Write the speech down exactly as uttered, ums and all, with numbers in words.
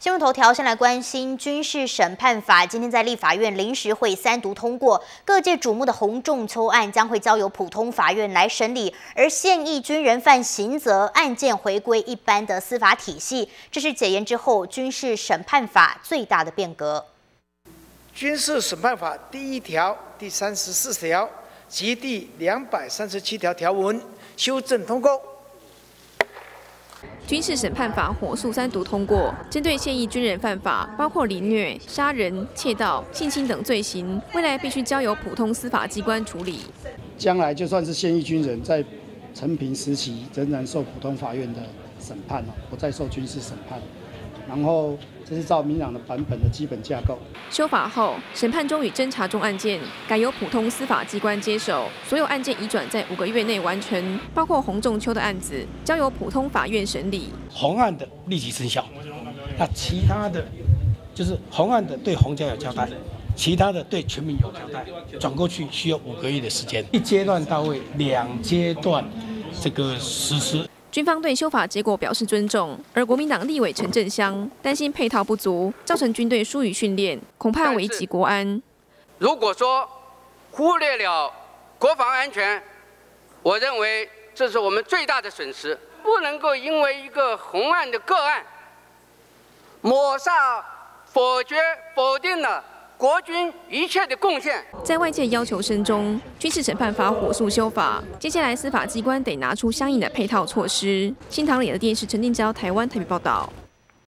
新闻头条先来关心军事审判法，今天在立法院临时会三读通过，各界瞩目的洪仲丘案将会交由普通法院来审理，而现役军人犯刑责案件回归一般的司法体系，这是解严之后军事审判法最大的变革。 军事审判法第一条、第三十四条及第两百三十七条条文修正通过。 军事审判法火速三读通过，针对现役军人犯法，包括凌虐、杀人、窃盗、性侵等罪行，未来必须交由普通司法机关处理。 将来就算是现役军人，在承平时期仍然受普通法院的审判哦，不再受军事审判。然后这是照民党的版本的基本架构。 修法后，审判中与侦查中案件改由普通司法机关接手，所有案件移转在五个月内完成，包括洪仲丘的案子交由普通法院审理。 洪案的立即生效，那其他的就是洪案的对洪家有交代，其他的对全民有交代，转过去需要五个月的时间，一阶段到位，两阶段这个实施。 军方对修法结果表示尊重，而国民党立委陈振香担心配套不足，造成军队疏于训练，恐怕危及国安。 如果说忽略了国防安全，我认为这是我们最大的损失。不能够因为一个洪案的个案，抹煞、否决、否定了 国军一切的贡献， 在外界要求声中，军事审判法火速修法，接下来司法机关得拿出相应的配套措施。新唐里的电视陈定昭台湾台北报道。